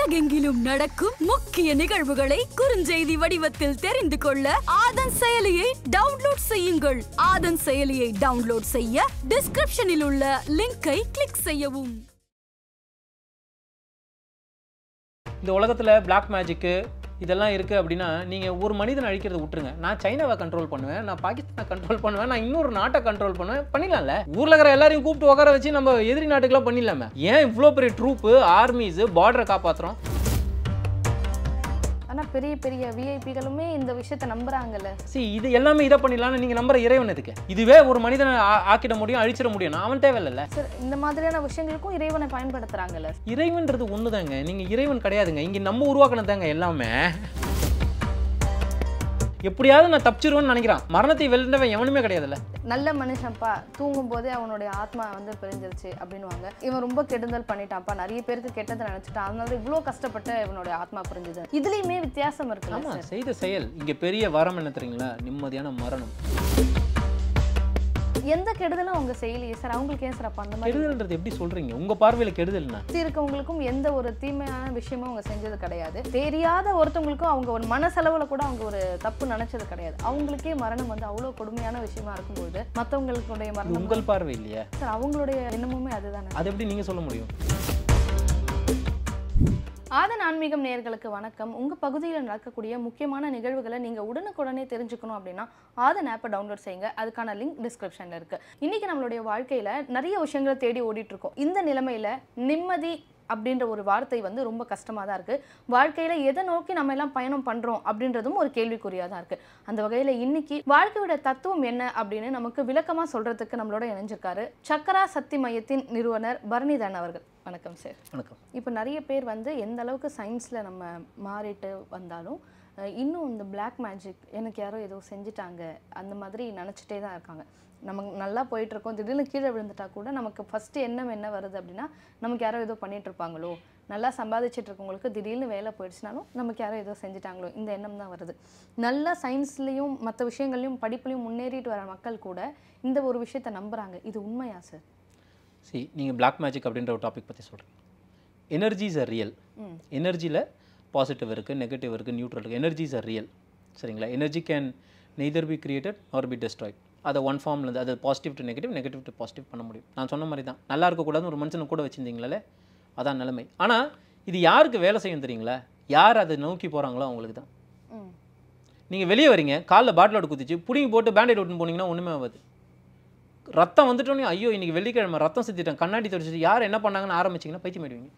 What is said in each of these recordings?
உலகெங்கிலும் நடக்கும் முக்கிய நிகழ்வுகளை குறுஞ்செய்தி வடிவத்தில் தெரிந்து கொள்ள ஆதன் செயலியை டவுன்லோட் செய்யுங்கள். ஆதன் செயலியை டவுன்லோட் செய்ய டிஸ்கிரிப்ஷனில் உள்ள லிங்கை கிளிக் செய்யவும். இந்த உலகத்துல பிளாக் மேஜிக் இதெல்லாம் இருக்குது அப்படின்னா நீங்கள் ஒரு மனிதனை அழிக்கிறத விட்டுருங்க. நான் சைனாவை கண்ட்ரோல் பண்ணுவேன், நான் பாகிஸ்தானை கண்ட்ரோல் பண்ணுவேன், நான் இன்னொரு நாட்டை கண்ட்ரோல் பண்ணுவேன், பண்ணிடலாம்ல. ஊரில் இருக்கிற எல்லாரையும் கூப்பிட்டு உட்கார வச்சு நம்ம எதிரி நாட்டுக்கெல்லாம் பண்ணிடலாமே. ஏன் இவ்வளோ பெரிய ட்ரூப்பு, ஆர்மிஸ், பார்டரை காப்பாற்றுறோம்? ஆனால் பெரிய பெரிய விஐபிகளுமே இந்த விஷயத்தை நம்புறாங்கல்ல. இது எல்லாமே இதை பண்ணிடலாம்னு நீங்கள் நம்புற இறைவன் எதுக்கு? இதுவே ஒரு மனிதனை ஆக்கிட முடியும், அழிச்சிட முடியும், அவன் தேவையில்ல சார். இந்த மாதிரியான விஷயங்களுக்கும் இறைவனை பயன்படுத்துறாங்கல்ல. இறைவன்றது ஒன்று தாங்க, நீங்கள் இறைவன் கிடையாதுங்க. இங்கே நம்ம உருவாக்கினது தாங்க எல்லாமே. எப்படியாவது நான் தப்பிச்சிருவேன்னு நினைக்கிறான். மரணத்தை வெல்லவன் எவனுமே கிடையாதுல்ல. நல்ல மனுஷன்ப்பா, தூங்கும் போதே அவனுடைய ஆத்மா பிரிஞ்சிருச்சு அப்படின்னுவாங்க. இவன் ரொம்ப கெடுதல் பண்ணிட்டான்ப்பா, நிறைய பேருக்கு கெட்டதை நினைச்சிட்டான், அதனால இவ்வளோ கஷ்டப்பட்டு இவனுடைய ஆத்மா புரிஞ்சுது. இதுலயுமே வித்தியாசம் இருக்கு. ஆமா, செய்த செயல். இங்க பெரிய வரம் என்ன தெரியுங்களா? நிம்மதியான மரணம். எந்த கெடுதலும் அவங்க செய்யலையே சார், அவங்களுக்கு ஏன் சார் அப்ப அந்த மாதிரி? கெடுதல்ன்றது எப்படி சொல்றீங்க? உங்க பார்வையில கெடுதல்னா இருக்கவங்களுக்கும் எந்த ஒரு தீமையான விஷயமும் அவங்க செஞ்சது கிடையாது. தெரியாத ஒருத்தவங்களுக்கும் அவங்க ஒரு மனசளவுல கூட அவங்க ஒரு தப்பு நினைச்சது கிடையாது. அவங்களுக்கே மரணம் அவ்வளவு கொடுமையான விஷயமா இருக்கும்போது மற்றவங்களுடைய மரணம் உங்கள் பார்வை இல்லையா சார்? அவங்களுடைய எண்ணமுமே அதுதானே. அது எப்படி நீங்க சொல்ல முடியும்? ஆதன் ஆன்மீகம் நேயர்களுக்கு வணக்கம். உங்கள் பகுதியில் நடக்கக்கூடிய முக்கியமான நிகழ்வுகளை நீங்கள் உடனுக்குடனே தெரிஞ்சுக்கணும் அப்படின்னா ஆதன் ஆப்பை டவுன்லோட் செய்யுங்க. அதுக்கான லிங்க் டிஸ்கிரிப்ஷனில் இருக்குது. இன்றைக்கி நம்மளுடைய வாழ்க்கையில் நிறைய விஷயங்களை தேடி ஓடிட்டுருக்கோம். இந்த நிலைமையில் நிம்மதி அப்படின்ற ஒரு வார்த்தை ரொம்ப கஷ்டமாக தான் இருக்குது. வாழ்க்கையில் எதை நோக்கி நம்ம எல்லாம் பயணம் பண்ணுறோம் அப்படின்றதும் ஒரு கேள்விக்குறியாக தான் இருக்குது. அந்த வகையில் இன்னைக்கு வாழ்க்கையோட தத்துவம் என்ன அப்படின்னு நமக்கு விளக்கமாக சொல்கிறதுக்கு நம்மளோட இணைஞ்சிருக்காரு சக்கரா சக்தி மையத்தின் நிறுவனர் பரணிதரன் அவர்கள். வணக்கம் சார். வணக்கம். இப்போ நிறைய பேர் எந்த அளவுக்கு சயின்ஸில் நம்ம மாறிட்டு வந்தாலும் இன்னும் இந்த பிளாக் மேஜிக் எனக்கு யாரோ ஏதோ செஞ்சுட்டாங்க அந்த மாதிரி நினச்சிட்டே தான் இருக்காங்க. நமக்கு நல்லா போயிட்டுருக்கோம், திடீர்னு கீழே விழுந்துட்டா கூட நமக்கு ஃபஸ்ட்டு எண்ணம் என்ன வருது அப்படின்னா, நமக்கு யாரோ ஏதோ பண்ணிகிட்ருப்பாங்களோ, நல்லா சம்பாதிச்சுட்டு இருக்கவங்களுக்கு திடீர்னு வேலை போயிடுச்சுனாலும் நமக்கு யாரோ ஏதோ செஞ்சுட்டாங்களோ, இந்த எண்ணம் தான் வருது. நல்லா சயின்ஸ்லேயும் மற்ற விஷயங்கள்லையும் படிப்புலையும் முன்னேறிட்டு வர மக்கள் கூட இந்த ஒரு விஷயத்தை நம்புகிறாங்க. இது உண்மையா சார்? நீங்கள் பிளாக் மேஜிக் அப்படின்ற ஒரு டாபிக் பற்றி சொல்கிறீங்க. Energies are real. எனர்ஜியில் பாசிட்டிவ் இருக்குது, நெகட்டிவ் இருக்குது, நியூட்ரல் இருக்குது. Energies are real. சரிங்களா? Energy can neither be created or be destroyed. அதை ஒன் ஃபார்ம்லேருந்து அது positive to negative, negative to positive பண்ண முடியும். நான் சொன்ன மாதிரி தான். நல்லா இருக்கக்கூடாதுன்னு ஒரு மனுஷனை கூட வச்சுருந்தீங்களே, அதான் நிலைமை. ஆனால் இது யாருக்கு வேலை செய்யும் தெரியுங்களா? யார் அதை நோக்கி போகிறாங்களோ அவங்களுக்கு தான். நீங்கள் வெளியே வரீங்க, காலில் பாட்டிலோட குதிச்சு பிடிங்கி போட்டு பேண்டேட் ஓட்டுன்னு போனீங்கன்னா ஒன்றுமே ஆகாது. ரத்தம் வந்துட்டோன்னே ஐயோ இன்றைக்கி வெள்ளிக்கிழமை ரத்தம் செஞ்சுட்டேன், கண்ணாடி தொடச்சிட்டு யார் என்ன பண்ணாங்கன்னு ஆரம்பிச்சிங்கன்னா பைத்தியம் ஆயிடுவீங்க.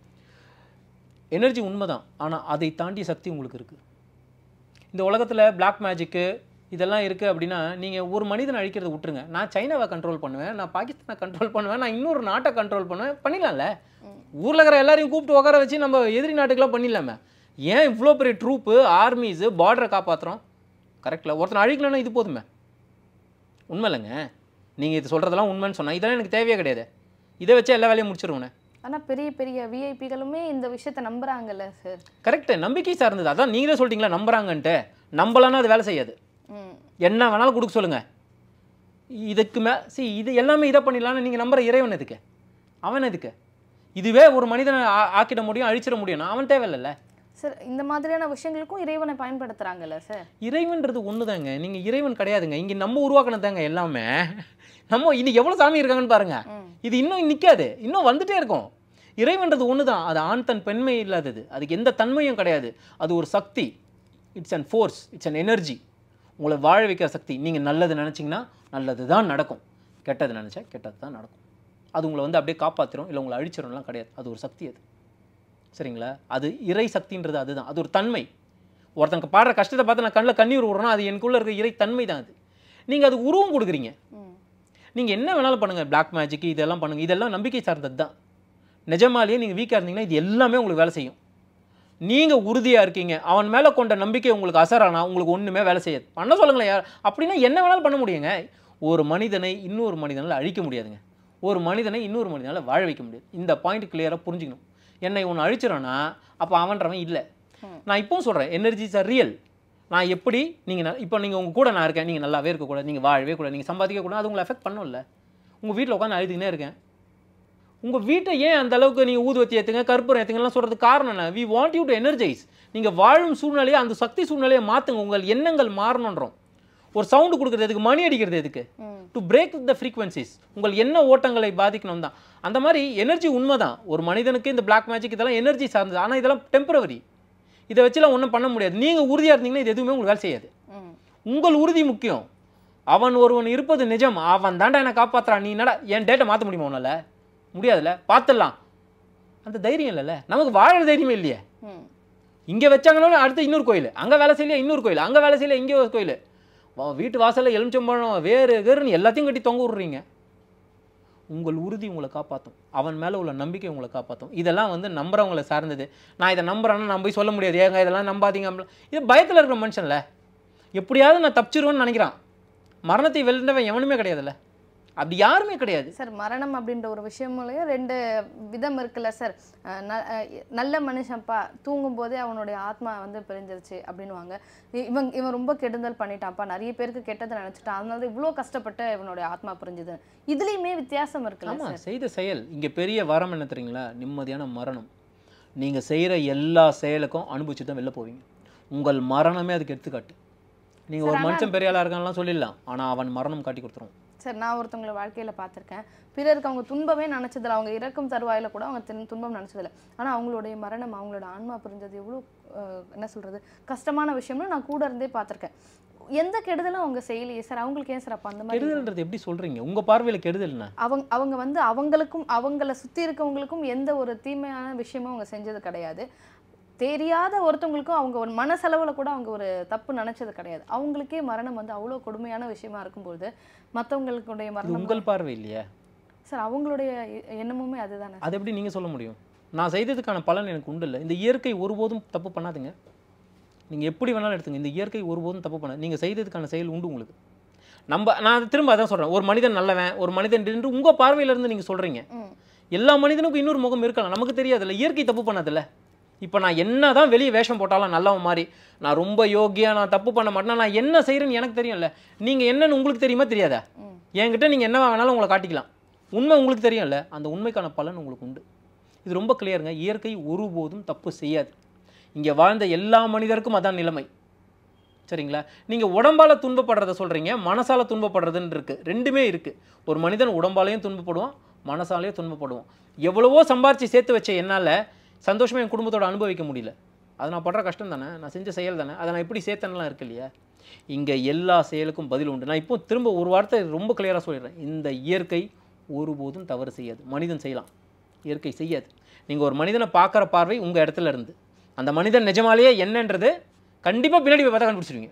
எனர்ஜி உண்மை தான், ஆனால் அதை தாண்டிய சக்தி உங்களுக்கு இருக்குது. இந்த உலகத்தில் பிளாக் மேஜிக்கு இதெல்லாம் இருக்குது அப்படின்னா நீங்கள் ஒரு மனிதனை அழிக்கிறத விட்டுருங்க. நான் சைனாவை கண்ட்ரோல் பண்ணுவேன், நான் பாகிஸ்தானை கண்ட்ரோல் பண்ணுவேன், நான் இன்னொரு நாட்டை கண்ட்ரோல் பண்ணுவேன், பண்ணிடலாம்ல. ஊரில் இருக்கிற எல்லாரையும் கூப்பிட்டு உட்கார வச்சு நம்ம எதிரி நாட்டுக்கெல்லாம் பண்ணிடலாமே. ஏன் இவ்வளோ பெரிய ட்ரூப்பு, ஆர்மிஸு, பார்டரை காப்பாற்றுறோம்? கரெக்டில் ஒருத்தனை அழிக்கலன்னா இது போதுமே. உண்மை இல்லைங்க. நீங்கள் இது சொல்கிறதெல்லாம் உண்மைன்னு சொன்னால் இதெல்லாம் எனக்கு தேவையே கிடையாது. இதை வச்சு எல்லா வேலையும் முடிச்சிருவேன். ஆனால் பெரிய பெரிய விஐபிகளுமே இந்த விஷயத்தை நம்புறாங்கல்ல சார்? கரெக்டு, நம்பிக்கை சார்ந்தது. அதான் நீங்களே சொல்லிட்டீங்களா நம்புறாங்கன்ட்டு. நம்பலான்னா அது வேலை செய்யாது. என்ன வேணாலும் கொடுக்க சொல்லுங்கள். இதுக்கு இது எல்லாமே இதை பண்ணிடலான்னு நீங்கள் நம்புற இறைவன் எதுக்கு? அவன் எதுக்கு? இதுவே ஒரு மனிதனை ஆக்கிட முடியும், அழிச்சிட முடியும், அவன் தேவையில்லைல்ல சார். இந்த மாதிரியான விஷயங்களுக்கும் இறைவனை பயன்படுத்துகிறாங்கல்ல சார்? இறைவன்றது ஒன்று தாங்க, நீங்கள் இறைவன் கிடையாதுங்க. இங்கே நம்ம உருவாக்கினது தாங்க எல்லாமே. நம்ம இன்னைக்கு எவ்வளோ சாமி இருக்காங்கன்னு பாருங்க. இது இன்னும் நிற்காது, இன்னும் வந்துட்டே இருக்கும். இறைவன்றது ஒன்று தான். அது ஆண் தன் பெண்மை இல்லாதது, அதுக்கு எந்த தன்மையும் கிடையாது. அது ஒரு சக்தி. It's an force, it's an energy. உங்களை வாழ வைக்கிற சக்தி. நீங்கள் நல்லது நினச்சிங்கன்னா நல்லது தான் நடக்கும், கெட்டது நினச்சா கெட்டது தான் நடக்கும். அது உங்களை அப்படியே காப்பாற்றிடும், இல்லை உங்களை அழிச்சிடும்லாம் கிடையாது. அது ஒரு சக்தி. அது சரிங்களா? அது இறை சக்தின்றது அதுதான். அது ஒரு தன்மை. ஒருத்தங்க பாடுற கஷ்டத்தை பார்த்து நான் கண்ணில் கண்ணீர் விடுறேன்னா அது எனக்குள்ளே இருக்க இறை தன்மை தான். அது நீங்கள் அது உருவம் கொடுக்குறீங்க. நீங்கள் என்ன வேணாலும் பண்ணுங்கள், பிளாக் மேஜிக் இதெல்லாம் பண்ணுங்கள், இதெல்லாம் நம்பிக்கை சார்ந்தது தான். நிஜமாலேயே நீங்கள் வீக்காக இருந்தீங்கன்னா இது எல்லாமே உங்களுக்கு வேலை செய்யும். நீங்கள் உறுதியாக இருக்கீங்க, அவன் மேலே கொண்ட நம்பிக்கை உங்களுக்கு அசரானா உங்களுக்கு ஒன்றுமே வேலை செய்யாது. பண்ண சொல்லுங்களேன் யார் அப்படின்னா என்ன வேணாலும் பண்ண முடியுங்க. ஒரு மனிதனை இன்னொரு மனிதனால் அழிக்க முடியாதுங்க. ஒரு மனிதனை இன்னொரு மனிதனால் வாழ வைக்க முடியாது. இந்த பாயிண்ட் கிளியராக புரிஞ்சுக்கணும். என்னை ஒன்று அழிச்சிடறேன்னா அப்போ அவன்றவன் இல்லை. நான் இப்போவும் சொல்கிறேன், எனர்ஜிஸ் ஆர் ரியல். நான் எப்படி நீங்கள் இப்போ நீங்கள் உங்கள் கூட நான் இருக்கேன், நீங்கள் நல்லாவே இருக்கக்கூடாது, நீங்கள் வாழவே கூடாது, நீங்கள் சம்பாதிக்கக்கூடாது, அது உங்களை எஃபெக்ட் பண்ணும்ல. உங்கள் வீட்டில் உட்காந்து அழுதுகினே இருக்கேன், உங்கள் வீட்டை ஏன் அந்த அளவுக்கு நீங்கள் ஊதுவத்தி ஏற்றுங்க கற்பூரம் ஏற்றுங்கலாம் சொல்கிறதுக்கு காரணம் என்ன? We want you to energise. நீங்கள் வாழும் சூழ்நிலையை அந்த சக்தி சூழ்நிலையை மாற்றுங்க. உங்கள் எண்ணங்கள் மாறணுன்றோம். ஒரு சவுண்டு கொடுக்குறது எதுக்கு? மணி அடிக்கிறது எதுக்கு? To break the frequencies. உங்கள் எண்ண ஓட்டங்களை பாதிக்கணும் தான். அந்த மாதிரி எனர்ஜி உண்மை தான். ஒரு மனிதனுக்கு இந்த பிளாக் மேஜிக் இதெல்லாம் எனர்ஜி சார்ந்தது. ஆனால் இதெல்லாம் டெம்பரவரி. இதை வச்சுலாம் ஒன்றும் பண்ண முடியாது. நீங்கள் உறுதியாக இருந்தீங்கன்னா இது எதுவுமே உங்களுக்கு வேலை செய்யாது. உங்கள் உறுதி முக்கியம். அவன் ஒருவன் இருப்பது நிஜம். அவன் தாண்டா என்னை காப்பாற்றுறான். நீ என்னடா என் டேட்டை மாற்ற முடியுமா? உன்னால முடியாதுல்ல. பார்த்துடலாம். அந்த தைரியம் இல்லைல்ல. நமக்கு வாழ தைரியமே இல்லையே. இங்கே வச்சாங்கன்னா அடுத்து இன்னொரு கோயில், அங்கே வேலை செய்யல இன்னொரு கோயில், அங்கே வேலை செய்யல இங்கே ஒரு கோயில், வீட்டு வாசலில் எலுமிச்சம்பழம் வேறு வேறுன்னு எல்லாத்தையும் கட்டி தொங்க விட்றீங்க. உங்கள் உறுதி உங்களை காப்பாற்றும். அவன் மேலே உள்ள நம்பிக்கை உங்களை காப்பாற்றும். இதெல்லாம் வந்து நம்புறவங்களை சார்ந்தது. நான் இதை நம்புறேன்னா நான் போய் சொல்ல முடியாது. ஏங்க இதெல்லாம் நம்பாதீங்க. இது பயத்தில் இருக்கிற மனுஷன்ல. எப்படியாவது நான் தப்பிச்சிருவேன்னு நினைக்கிறான். மரணத்தை வெல்றவன் எவனுமே கிடையாதுல்ல. அப்படி யாருமே கிடையாது சார். மரணம் அப்படின்ற ஒரு விஷயமுலையும் 2 விதம் இருக்குல்ல சார். நல்ல மனுஷன்ப்பா தூங்கும் போதே அவனுடைய ஆத்மா வந்து பிரிஞ்சிருச்சு அப்படின்வாங்க. இவன் ரொம்ப கெடுதல் பண்ணிட்டான்ப்பா, நிறைய பேருக்கு கெட்டதை நினைச்சிட்டான், அதனால இவ்வளோ கஷ்டப்பட்டு இவனுடைய ஆத்மா பிரிஞ்சுது. இதுலேயுமே வித்தியாசம் இருக்குல்ல சார். செய்த செயல் இங்கே பெரிய வரம் என்ன தெரியுங்களா? நிம்மதியான மரணம். நீங்கள் செய்கிற எல்லா செயலுக்கும் அனுபவிச்சு தான் வெளில போவீங்க. உங்கள் மரணமே அதுக்கு எடுத்துக்காட்டு. நீங்கள் ஒரு மனுஷன் பெரிய ஆளாக இருக்கான்லாம் சொல்லிடலாம், ஆனால் அவன் மரணம் காட்டி கொடுத்துருவோம். சார், நான் ஒருத்தவங்களை வாழ்க்கையில் பார்த்துருக்கேன். பிறருக்கு அவங்க துன்பமே நினச்சதில்லை. அவங்க இறக்கும் தருவாயில் கூட அவங்க துன்பம் நினச்சதில்லை. ஆனால் அவங்களுடைய மரணம், அவங்களோட ஆன்மா புரிஞ்சது எவ்வளோ என்ன சொல்கிறது கஷ்டமான விஷயம்னு நான் கூட இருந்தே பார்த்துருக்கேன். எந்த கெடுதலும் அவங்க செய்யலையே சார். அவங்களுக்கு ஏன் சார் அப்போ அந்த மாதிரி கெடுதல்ன்றது எப்படி சொல்கிறீங்க? உங்கள் பார்வையில் கெடுதல்னா அவங்க வந்து அவங்களுக்கும் அவங்கள சுற்றி இருக்கவங்களுக்கும் எந்த ஒரு தீமையான விஷயமும் அவங்க செஞ்சது கிடையாது. தெரியாத ஒருத்தவங்களுக்கும் அவங்க ஒரு மனசளவில் கூட அவங்க ஒரு தப்பு நினைச்சது கிடையாது. அவங்களுக்கே மரணம் வந்து அவ்வளோ கொடுமையான விஷயமா இருக்கும்போது மற்றவங்களுடைய மரணம் உங்கள் பார்வை இல்லையா சார்? அவங்களுடைய எண்ணமுமே அதுதானே. அது எப்படி நீங்கள் சொல்ல முடியும்? நான் செய்ததுக்கான பலன் எனக்கு உண்டு இல்லை. இந்த இயற்கை ஒருபோதும் தப்பு பண்ணாதுங்க. நீங்கள் எப்படி வேணாலும் எடுத்துங்க, இந்த இயற்கை ஒருபோதும் தப்பு பண்ணாது. நீங்கள் செய்ததுக்கான செயல் உண்டு உங்களுக்கு. நான் திரும்ப அதான் சொல்கிறேன். ஒரு மனிதன் நல்லவன், ஒரு மனிதன் என்று உங்கள் பார்வையிலேருந்து நீங்கள் சொல்கிறீங்க. எல்லா மனிதனுக்கும் இன்னொரு முகம் இருக்கலாம், நமக்கு தெரியாதுல்ல. இயற்கை தப்பு பண்ணதில்ல. இப்போ நான் என்ன தான் வெளியே வேஷம் போட்டாலும் நல்லவன் மாதிரி, நான் ரொம்ப யோகியா, நான் தப்பு பண்ண மாட்டேன்னா நான் என்ன செய்கிறேன்னு எனக்கு தெரியும்ல. நீங்கள் என்னன்னு உங்களுக்கு தெரியுமா தெரியாதா? என்கிட்ட நீங்கள் என்ன வேணாலும் உங்களை காட்டிக்கலாம். உண்மை உங்களுக்கு தெரியும்ல. அந்த உண்மைக்கான பலன் உங்களுக்கு உண்டு. இது ரொம்ப கிளியருங்க. இயற்கை ஒருபோதும் தப்பு செய்யாது. இங்கே வாழ்ந்த எல்லா மனிதருக்கும் அதான் நிலைமை. சரிங்களா? நீங்கள் உடம்பால் துன்பப்படுறத சொல்கிறீங்க, மனசால் துன்பப்படுறதுன்னு இருக்குது. ரெண்டுமே இருக்குது. ஒரு மனிதன் உடம்பாலையும் துன்பப்படுவான், மனசாலையும் துன்பப்படுவான். எவ்வளவோ சம்பாரித்து சேர்த்து வச்ச என்னால் சந்தோஷமாக என் குடும்பத்தோடு அனுபவிக்க முடியல. அது நான் படுற கஷ்டம் தானே, நான் செஞ்ச செயல் தானே. அதை நான் எப்படி சேர்த்தனலாம் இருக்கு இல்லையா? இங்கே எல்லா செயலுக்கும் பதில் உண்டு. நான் இப்போ திரும்ப ஒரு வார்த்தை ரொம்ப கிளியராக சொல்லிடுறேன். இந்த இயற்கை ஒருபோதும் தவறு செய்யாது. மனிதன் செய்யலாம், இயற்கை செய்யாது. நீங்கள் ஒரு மனிதனை பார்க்குற பார்வை உங்கள் இடத்துல இருந்து, அந்த மனிதன் நிஜமாலேயே என்னன்றது கண்டிப்பாக பின்னாடி போய் பார்த்தா கண்டுபிடிச்சிருவீங்க.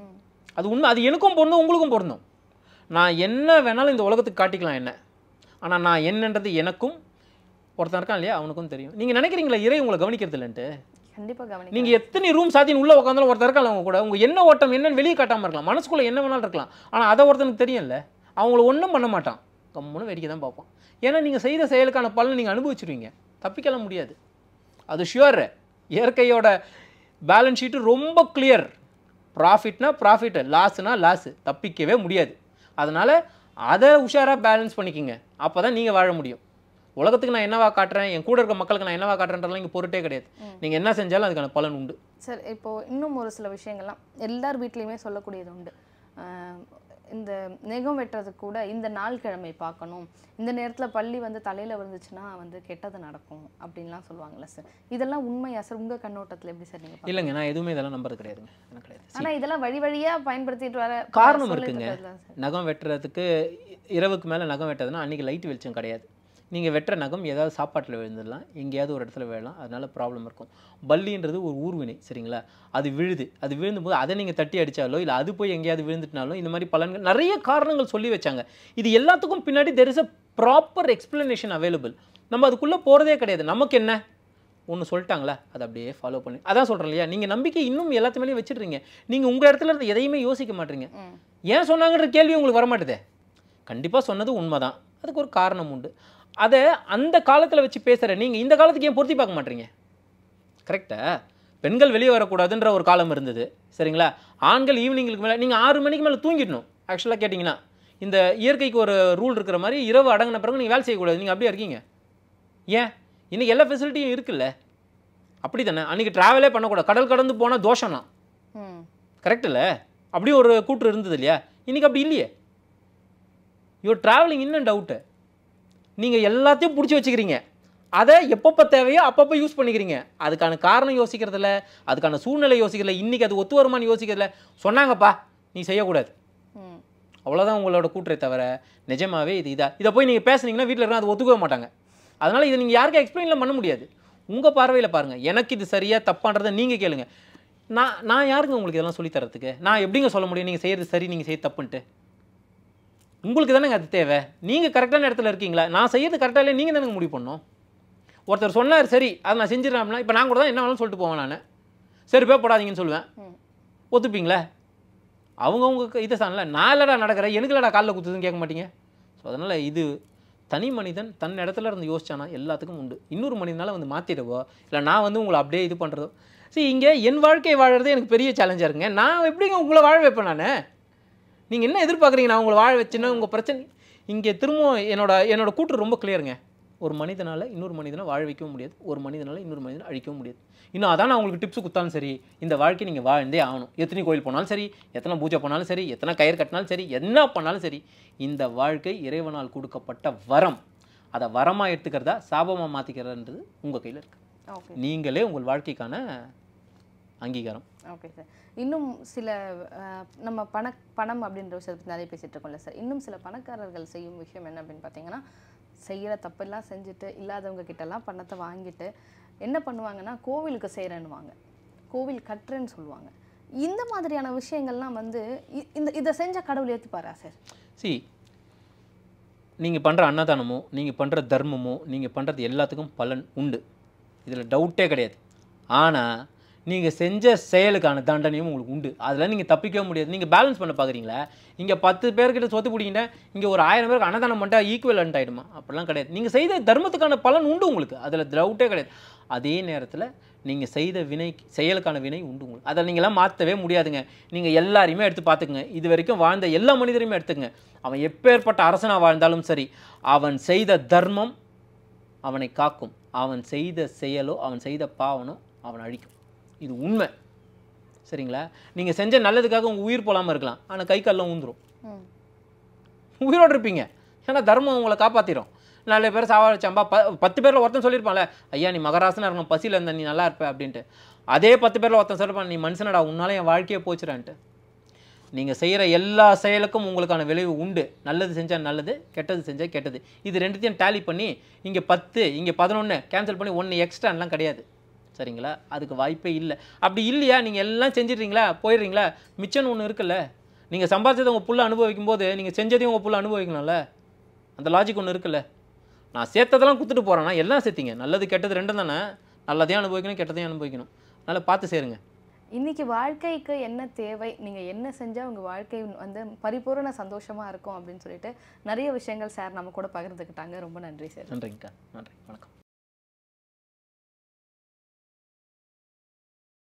அது உண்மை. அது எனக்கும் பொருந்தும், உங்களுக்கும் பொருந்தும். நான் என்ன வேணாலும் இந்த உலகத்துக்கு காட்டிக்கலாம் என்ன, ஆனால் நான் என்னன்றது எனக்கும் ஒருத்தன் இருக்கான் இல்லையா அவனுக்கும் தெரியும். நீங்கள் நினைக்கிறீங்களா இறை உங்களை கவனிக்கிறது இல்லைன்ட்டு? கண்டிப்பாக கவனிக்க. நீங்கள் எத்தனை ரூம் சாத்தின்னு உள்ளே உட்காந்தாலும் ஒருத்தர் இருக்காங்க அவங்க கூட. உங்கள் என்ன ஓட்டம் என்னன்னு வெளியே காட்டாமல் இருக்கலாம், மனசுக்குள்ளே என்ன வேணாலும் இருக்கலாம். ஆனால் அதை ஒருத்தனுக்கு தெரியும்ல. அவங்கள ஒன்றும் பண்ண மாட்டான், கம்முன்னு வேடிக்கை தான் பார்ப்பான். ஏன்னா நீங்கள் செய்த செயலுக்கான பலன் நீங்கள் அனுபவிச்சிருவீங்க, தப்பிக்கலாம் முடியாது. அது ஷுவர். இயற்கையோட பேலன்ஸ் ஷீட்டு ரொம்ப கிளியர். ப்ராஃபிட்னா ப்ராஃபிட்டு, லாஸ்னா லாஸு, தப்பிக்கவே முடியாது. அதனால் அதை உஷாராக பேலன்ஸ் பண்ணிக்கிங்க. அப்போ தான் நீங்கள் வாழ முடியும். உலகத்துக்கு நான் என்னவா காட்டுறேன், என் கூட இருக்க மக்களுக்கு நான் என்னவா காட்டுறேன்றதுலாம் இங்கே பொருட்டே கிடையாது. நீங்கள் என்ன செஞ்சாலும் அதுக்கான பலன் உண்டு. சார், இப்போது இன்னும் ஒரு சில விஷயங்கள்லாம் எல்லார் வீட்லேயுமே சொல்லக்கூடியது உண்டு. இந்த நெகம் வெட்டுறதுக்கு கூட இந்த நாள் கிழமை பார்க்கணும், இந்த நேரத்தில் பள்ளி வந்து தலையில் விழுந்துச்சுன்னா வந்து கெட்டது நடக்கும் அப்படின்லாம் சொல்லுவாங்கள்ல சார். இதெல்லாம் உண்மையா சார்? உங்கள் கண்ணோட்டத்தில் எப்படி சார் நீங்கள்? இல்லைங்க, நான் எதுவுமே இதெல்லாம் நம்புறது கிடையாதுங்க. எனக்கு கிடையாது. ஆனால் இதெல்லாம் வழியாக பயன்படுத்திட்டு வர காரணம் இருக்குங்க. நகம் வெட்டுறதுக்கு இரவுக்கு மேலே நகம் வெட்டதுன்னா அன்றைக்கி லைட் வெளிச்சம் கிடையாது. நீங்கள் வெட்டுற நகம் ஏதாவது சாப்பாட்டில் விழுந்துடலாம், எங்கேயாவது ஒரு இடத்துல விழலாம், அதனால் ப்ராப்ளம் இருக்கும். பல்லின்றது ஒரு ஊர்வினை, சரிங்களா? அது விழுது, அது விழுந்தும்போது அதை நீங்கள் தட்டி அடித்தாலோ இல்லை அது போய் எங்கேயாவது விழுந்துட்டினாலும் இந்த மாதிரி பலன்கள் நிறைய காரணங்கள் சொல்லி வச்சாங்க. இது எல்லாத்துக்கும் பின்னாடி there is a proper explanation available. நம்ம அதுக்குள்ளே போகிறதே கிடையாது. நமக்கு என்ன ஒன்று சொல்லிட்டாங்களா அதை அப்படியே ஃபாலோ பண்ணி, அதான் சொல்கிறேன் இல்லையா? நீங்கள் நம்பிக்கை இன்னும் எல்லாத்து மேலேயும் வச்சுடுறீங்க. நீங்கள் உங்கள் இடத்துல இருந்து எதையுமே யோசிக்க மாட்டீங்க. ஏன் சொன்னாங்கன்ற கேள்வி உங்களுக்கு வரமாட்டுதே. கண்டிப்பாக சொன்னது உண்மை தான், அதுக்கு ஒரு காரணம் உண்டு. அதை அந்த காலத்தில் வச்சு பேசுகிற நீங்கள் இந்த காலத்துக்கு ஏன் பொருத்தி பார்க்க மாட்டீங்க? கரெக்டாக பெண்கள் வெளியே வரக்கூடாதுன்ற ஒரு காலம் இருந்தது, சரிங்களா? ஆண்கள் ஈவினிங்களுக்கு மேலே நீங்கள் 6 மணிக்கு மேலே தூங்கிடணும். ஆக்சுவலாக கேட்டிங்கன்னா இந்த இயற்கைக்கு ஒரு ரூல் இருக்கிற மாதிரி இரவு அடங்கின பிறகு நீங்கள் வேலை செய்யக்கூடாது. நீங்கள் அப்படியே இருக்கீங்க. ஏன் இன்றைக்கி எல்லா ஃபெசிலிட்டியும் இருக்குல்ல, அப்படி தானே? அன்றைக்கி ட்ராவலே பண்ணக்கூடாது, கடல் கடந்து போனால் தோஷம்னா கரெக்ட் இல்லை? அப்படி ஒரு கூற்று இருந்தது இல்லையா? இன்றைக்கி அப்படி இல்லையே. யுவர் ட்ராவலிங் இன்னும் டவுட்டு. நீங்கள் எல்லாத்தையும் பிடிச்சி வச்சுக்கிறீங்க, அதை எப்பப்போ தேவையோ அப்பப்போ யூஸ் பண்ணிக்கிறீங்க. அதுக்கான காரணம் யோசிக்கிறதில்ல, அதுக்கான சூழ்நிலை யோசிக்கிறதில்ல, இன்றைக்கி அது ஒத்து வருமானு யோசிக்கிறதில்ல. சொன்னாங்கப்பா நீ செய்யக்கூடாது, அவ்வளோதான் உங்களோட கூற்றே தவிர நிஜமாவே இதை போய் நீங்கள் பேசுனீங்கன்னா வீட்டில் இருந்தால் அது ஒத்துக்கவே மாட்டாங்க. அதனால் இதை நீங்கள் யாருக்கும் எக்ஸ்பிளைன்லாம் பண்ண முடியாது. உங்கள் பார்வையில் பாருங்கள், எனக்கு இது சரியாக தப்பான்றதை நீங்கள் கேளுங்க. நான் யாருங்க உங்களுக்கு இதெல்லாம் சொல்லித்தரத்துக்கு? நான் எப்படிங்க சொல்ல முடியும் நீங்கள் செய்கிறது சரி நீங்கள் செய்ய தப்புன்ட்டு? உங்களுக்கு தானேங்க அது தேவை. நீங்கள் கரெக்டான இடத்துல இருக்கீங்களா, நான் செய்யறது கரெக்டாக இல்லை நீங்கள் தானே முடிவு பண்ணணும். ஒருத்தர் சொன்னார் சரி அதை நான் செஞ்சிடறேன் அப்படின்னா, இப்போ நான் கூட தான் என்ன வேணாலும் சொல்லிட்டு போவேன். நான் சரி போடாதீங்கன்னு சொல்லுவேன், ஒத்துப்பீங்களா? அவங்கவுங்க இதை சாணல, நான் இல்லடா நடக்கிறேன், எனக்கு இல்லடா காலில் குத்துதுன்னு கேட்க மாட்டீங்க. ஸோ அதனால் இது தனி மனிதன் தன் இடத்துல இருந்து யோசிச்சானா எல்லாத்துக்கும் உண்டு. இன்னொரு மனிதனால் வந்து மாற்றிடவோ இல்லை நான் வந்து உங்களை அப்படியே இது பண்ணுறதோ. சரி, இங்கே என் வாழ்க்கை வாழறது எனக்கு பெரிய சேலஞ்சாக இருக்குங்க. நான் எப்படிங்க உங்களை வாழ வைப்பேன்? நான் நீங்கள் என்ன எதிர்பார்க்குறீங்க? நான் உங்களை வாழ வச்சுன்னா உங்கள் பிரச்சனை. இங்கே திரும்பவும் என்னோட கூற்று ரொம்ப கிளியருங்க. ஒரு மனிதனால் இன்னொரு மனிதனை வாழ வைக்கவும் முடியாது, ஒரு மனிதனால் இன்னொரு மனிதனை அழிக்கவும் முடியாது. இன்னும் அதான் நான் உங்களுக்கு டிப்ஸ் கொடுத்தாலும் சரி, இந்த வாழ்க்கை நீங்கள் வாழ்ந்தே ஆகணும். எத்தனை கோயில் போனாலும் சரி, எத்தனை பூஜை பண்ணாலும் சரி, எத்தனை கயிறு கட்டினாலும் சரி, என்ன பண்ணாலும் சரி, இந்த வாழ்க்கை இறைவனால் கொடுக்கப்பட்ட வரம். அதை வரமாக எடுத்துக்கிறதா சாபமாக மாற்றிக்கிறதுன்றது உங்கள் கையில் இருக்குது. நீங்களே உங்கள் வாழ்க்கைக்கான அங்கீகாரம். Okay sir. இன்னும் சில நம்ம பணம் அப்படின்ற விஷயத்தை நிறைய பேசிகிட்டு இருக்கோம்ல சார், இன்னும் சில பணக்காரர்கள் செய்யும் விஷயம் என்ன அப்படின்னு பார்த்தீங்கன்னா, செய்கிற தப்பெல்லாம் செஞ்சுட்டு இல்லாதவங்க கிட்டலாம் பணத்தை வாங்கிட்டு என்ன பண்ணுவாங்கன்னா கோவிலுக்கு செய்கிறேன்னுவாங்க, கோவில் கட்டுறேன்னு சொல்லுவாங்க. இந்த மாதிரியான விஷயங்கள்லாம் வந்து இதை செஞ்ச கடவுள் ஏற்றுப்பாரா சார்? நீங்கள் பண்ணுற அன்னதானமோ நீங்கள் பண்ணுற தர்மமோ நீங்கள் பண்ணுறது எல்லாத்துக்கும் பலன் உண்டு, இதில் டவுட்டே கிடையாது. ஆனால் நீங்கள் செஞ்ச செயலுக்கான தண்டனையும் உங்களுக்கு உண்டு, அதில் நீங்கள் தப்பிக்கவே முடியாது. நீங்கள் பேலன்ஸ் பண்ண பார்க்குறீங்களா? இங்கே 10 பேர்கிட்ட சொத்து பிடிக்கிட்டேன், இங்கே ஒரு 1000 பேருக்கு அன்னதானம் பண்ணிட்டா ஈக்குவலண்ட் ஆகிடுமா? அப்படிலாம் கிடையாது. நீங்கள் செய்த தர்மத்துக்கான பலன் உண்டு உங்களுக்கு, அதில் டவுட்டே கிடையாது. அதே நேரத்தில் நீங்கள் செய்த செயலுக்கான வினை உண்டு உங்களுக்கு, அதை நீங்களாம் மாற்றவே முடியாதுங்க. நீங்கள் எல்லாரையுமே எடுத்து பார்த்துக்குங்க, இது வரைக்கும் வாழ்ந்த எல்லா மனிதரையுமே எடுத்துக்கங்க. அவன் எப்பேற்பட்ட அரசனாக வாழ்ந்தாலும் சரி, அவன் செய்த தர்மம் அவனை காக்கும், அவன் செய்த செயலோ அவன் செய்த பாவனோ அவன் அழிக்கும். இது உண்மை, சரிங்களா? நீங்கள் செஞ்ச நல்லதுக்காக உங்கள் உயிர் போகாமல் இருக்கலாம், ஆனால் கை காலில் ஊந்துடும், உயிரோடு இருப்பீங்க. ஏன்னா தர்மம் உங்களை காப்பாற்றிடும். நல்ல பேர் சாவாச்சாம்பா 10 பேரில் ஒருத்தன் சொல்லியிருப்பான்ல, ஐயா நீ மகராசனாக இருக்கணும், பசியில் இருந்த நீ நல்லா இருப்ப அப்படின்ட்டு. அதே 10 பேரில் ஒருத்தன் சொல்லியிருப்பான், நீ மனுஷனடா உன்னால என் வாழ்க்கையை போச்சுடான்ட்டு. நீங்கள் செய்கிற எல்லா செயலுக்கும் உங்களுக்கான விளைவு உண்டு. நல்லது செஞ்சால் நல்லது, கெட்டது செஞ்சால் கெட்டது. இது ரெண்டுத்தையும் டேலி பண்ணி இங்கே 10 இங்கே 11 கேன்சல் பண்ணி 1 எக்ஸ்ட்ரான்லாம் கிடையாது, சரிங்களா? அதுக்கு வாய்ப்பே இல்லை. அப்படி இல்லையா நீங்கள் எல்லாம் செஞ்சிடுறீங்களா போயிடுறீங்களா, மிச்சம் ஒன்று இருக்குல்ல. நீங்கள் சம்பாதிச்சதை உங்கள் புள்ள அனுபவிக்கும் போது நீங்கள் செஞ்சதையும் உங்கள் புள்ள அனுபவிக்கணும்ல, அந்த லாஜிக் ஒன்று இருக்குல்ல. நான் சேர்த்ததெல்லாம் கொடுத்துட்டு போகிறேன்னா எல்லாம் சேர்த்திங்க, நல்லது கெட்டது ரெண்டும் தானே. நல்லதையும் அனுபவிக்கணும், கெட்டதையும் அனுபவிக்கணும். அதனால் பார்த்து சேருங்க. இன்னைக்கு வாழ்க்கைக்கு என்ன தேவை, நீங்கள் என்ன செஞ்சால் உங்கள் வாழ்க்கை வந்து பரிபூரண சந்தோஷமாக இருக்கும் அப்படின்னு சொல்லிட்டு நிறைய விஷயங்கள் சார் நம்ம கூட பகிர்ந்துக்கிட்டாங்க. ரொம்ப நன்றி சார். நன்றிங்கக்கா, நன்றி, வணக்கம்.